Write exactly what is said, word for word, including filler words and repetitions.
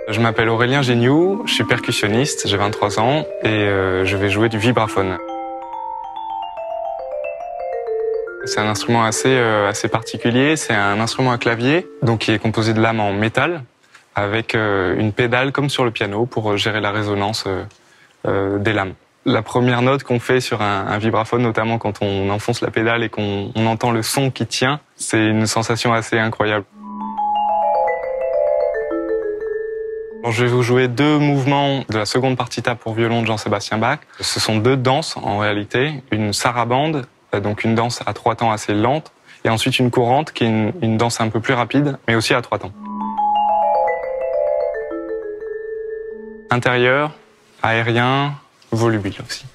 Je m'appelle Aurélien Gignoux, je suis percussionniste, j'ai vingt-trois ans et euh, je vais jouer du vibraphone. C'est un instrument assez, euh, assez particulier, c'est un instrument à clavier donc qui est composé de lames en métal avec euh, une pédale comme sur le piano pour gérer la résonance euh, euh, des lames. La première note qu'on fait sur un, un vibraphone, notamment quand on enfonce la pédale et qu'on on entend le son qui tient, c'est une sensation assez incroyable. Je vais vous jouer deux mouvements de la seconde partita pour violon de Jean-Sébastien Bach. Ce sont deux danses en réalité, une sarabande, donc une danse à trois temps assez lente, et ensuite une courante qui est une, une danse un peu plus rapide, mais aussi à trois temps. Intérieur, aérien, volubile aussi.